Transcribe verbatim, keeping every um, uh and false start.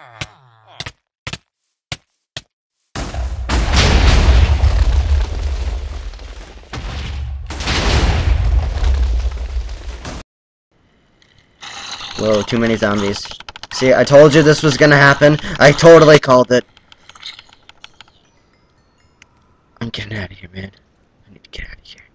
Whoa, too many zombies. See, I told you this was gonna happen. I totally called it. I'm getting out of here, man. I need to get out of here.